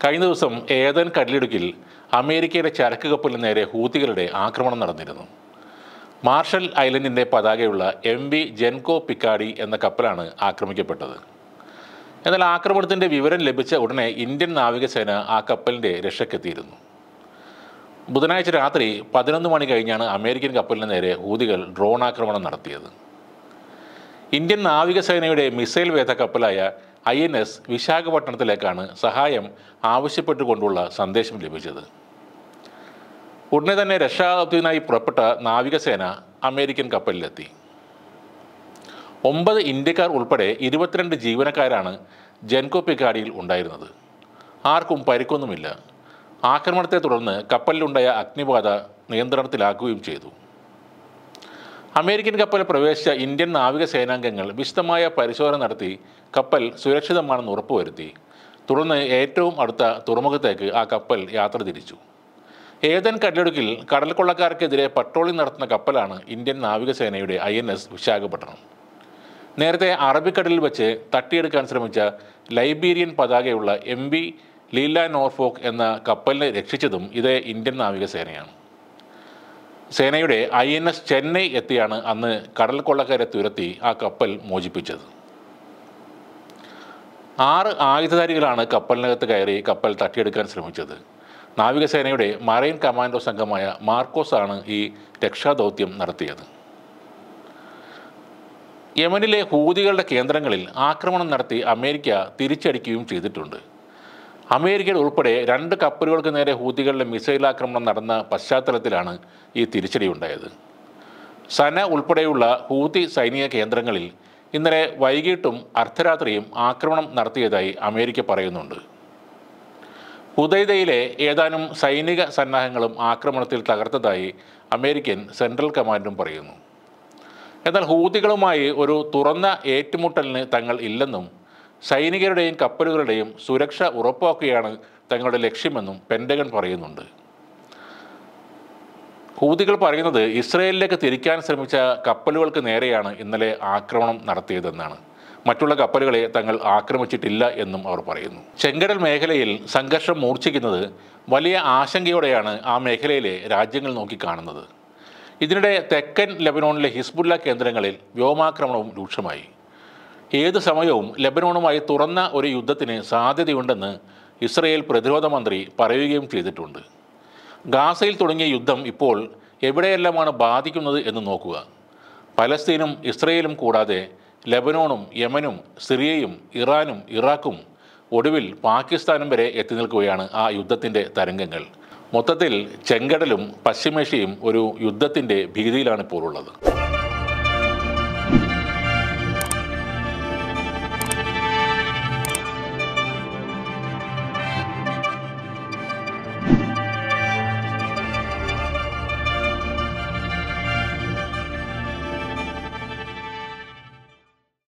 കഴിഞ്ഞ ദിവസം ഏദൻ കടലിടുക്കിൽ അമേരിക്കയുടെ ചരക്ക് കപ്പലിന് നേരെ ഹൂതികളുടെ ആക്രമണം നടന്നിരുന്നു. മാർഷൽ ഐലൻഡിൻ്റെ പതാകയുള്ള MV ജെൻകോ പിക്കാഡി എന്ന കപ്പലാണ് ആക്രമിക്കപ്പെട്ടത്. എന്നാൽ ആക്രമണത്തിൻ്റെ വിവരം ലഭിച്ച ഉടനെ ഇന്ത്യൻ നാവികസേന ആ കപ്പലിൻ്റെ രക്ഷയ്ക്കെത്തിയിരുന്നു. ബുധനാഴ്ച രാത്രി 11 മണി കഴിഞ്ഞാണ് അമേരിക്കൻ കപ്പലിന് നേരെ ഹൂതികൾ ഡ്രോൺ ആക്രമണം നടത്തിയത്. ഇന്ത്യൻ നാവികസേനയുടെ മിസൈൽ വേധ കപ്പലായ INS വിശാഖപട്ടണത്തിലേക്കാണ് സഹായം ആവശ്യപ്പെട്ടുകൊണ്ടുള്ള സന്ദേശം ലഭിച്ചത്. ഉടനെ തന്നെ രക്ഷാദൗത്യത്തിനായി പുറപ്പെട്ട നാവികസേന അമേരിക്കൻ കപ്പലിലെത്തി. 9 ഇന്ത്യക്കാർ ഉൾപ്പെടെ 22 ജീവനക്കാരാണ് ജെൻകോ പിക്കാഡിയിൽ ഉണ്ടായിരുന്നത്. ആർക്കും പരിക്കൊന്നുമില്ല. ആക്രമണത്തെ തുടർന്ന് കപ്പലിലുണ്ടായ അഗ്നിബാധ നിയന്ത്രണത്തിലാക്കുകയും ചെയ്തു. അമേരിക്കൻ കപ്പൽ പ്രവേശിച്ച ഇന്ത്യൻ നാവികസേനാംഗങ്ങൾ വിശദമായ പരിശോധന നടത്തി കപ്പൽ സുരക്ഷിതമാണെന്ന് ഉറപ്പുവരുത്തി. തുടർന്ന് ഏറ്റവും അടുത്ത തുറമുഖത്തേക്ക് ആ കപ്പൽ യാത്ര തിരിച്ചു. ഏദൻ കടലിടുക്കിൽ കടൽക്കൊള്ളക്കാർക്കെതിരെ പട്രോളിംഗ് നടത്തുന്ന കപ്പലാണ് ഇന്ത്യൻ നാവികസേനയുടെ INS വിശാഖപട്ടണം. നേരത്തെ അറബിക്കടലിൽ വെച്ച് തട്ടിയെടുക്കാൻ ശ്രമിച്ച ലൈബീരിയൻ പതാകയുള്ള MV ലീല നോർഫോക്ക് എന്ന കപ്പലിനെ രക്ഷിച്ചതും ഇതേ ഇന്ത്യൻ നാവികസേനയാണ്. സേനയുടെ INS ചെന്നൈ എത്തിയാണ് അന്ന് കടൽക്കൊള്ളക്കാരെ തുരത്തി ആ കപ്പൽ മോചിപ്പിച്ചത്. 6 ആയുധധാരികളാണ് കപ്പലിനകത്ത് കയറി കപ്പൽ തട്ടിയെടുക്കാൻ ശ്രമിച്ചത്. നാവികസേനയുടെ മറൈൻ കമാൻഡോ സംഘമായ മാർക്കോസ് ആണ് ഈ രക്ഷാദൗത്യം നടത്തിയത്. യമനിലെ ഹൂതികളുടെ കേന്ദ്രങ്ങളിൽ ആക്രമണം നടത്തി അമേരിക്ക തിരിച്ചടിക്കുകയും ചെയ്തിട്ടുണ്ട്. അമേരിക്കയിൽ ഉൾപ്പെടെ 2 കപ്പലുകൾക്ക് നേരെ ഹൂതികളുടെ മിസൈൽ ആക്രമണം നടന്ന പശ്ചാത്തലത്തിലാണ് ഈ തിരിച്ചടി ഉണ്ടായത്. സന ഉൾപ്പെടെയുള്ള ഹൂതി സൈനിക കേന്ദ്രങ്ങളിൽ ഇന്നലെ വൈകിട്ടും അർദ്ധരാത്രിയും ആക്രമണം നടത്തിയതായി അമേരിക്ക പറയുന്നുണ്ട്. ഹുദൈദയിലെ ഏതാനും സൈനിക സന്നാഹങ്ങളും ആക്രമണത്തിൽ തകർത്തതായി അമേരിക്കൻ സെൻട്രൽ കമാൻഡും പറയുന്നു. എന്നാൽ ഹൂതികളുമായി ഒരു തുറന്ന ഏറ്റുമുട്ടലിന് തങ്ങൾ ഇല്ലെന്നും സൈനികരുടെയും കപ്പലുകളുടെയും സുരക്ഷ ഉറപ്പാക്കുകയാണ് തങ്ങളുടെ ലക്ഷ്യമെന്നും പെൻറ്റഗൺ പറയുന്നുണ്ട്. ഹൂതികൾ പറയുന്നത് ഇസ്രയേലിലേക്ക് തിരിക്കാൻ ശ്രമിച്ച കപ്പലുകൾക്ക് നേരെയാണ് ഇന്നലെ ആക്രമണം നടത്തിയതെന്നാണ്. മറ്റുള്ള കപ്പലുകളെ തങ്ങൾ ആക്രമിച്ചിട്ടില്ല എന്നും അവർ പറയുന്നു. ചെങ്കടൽ മേഖലയിൽ സംഘർഷം മൂർച്ഛിക്കുന്നത് വലിയ ആശങ്കയോടെയാണ് ആ മേഖലയിലെ രാജ്യങ്ങൾ നോക്കിക്കാണുന്നത്. ഇതിനിടെ തെക്കൻ ലെബനോണിലെ ഹിസ്ബുള്ള കേന്ദ്രങ്ങളിൽ വ്യോമാക്രമണവും രൂക്ഷമായി. ഏത് സമയവും ലെബനോണുമായി തുറന്ന ഒരു യുദ്ധത്തിന് സാധ്യതയുണ്ടെന്ന് ഇസ്രയേൽ പ്രതിരോധ മന്ത്രി പറയുകയും ചെയ്തിട്ടുണ്ട്. ഗാസയിൽ തുടങ്ങിയ യുദ്ധം ഇപ്പോൾ എവിടെയെല്ലാമാണ് ബാധിക്കുന്നത് എന്ന് നോക്കുക. പലസ്തീനും ഇസ്രയേലും കൂടാതെ ലെബനോണും യമനും സിറിയയും ഇറാനും ഇറാഖും ഒടുവിൽ പാകിസ്ഥാനും വരെ എത്തി നിൽക്കുകയാണ് ആ യുദ്ധത്തിൻ്റെ തരംഗങ്ങൾ. മൊത്തത്തിൽ ചെങ്കടലും പശ്ചിമേഷ്യയും ഒരു യുദ്ധത്തിൻ്റെ ഭീതിയിലാണ് ഇപ്പോൾ ഉള്ളത്.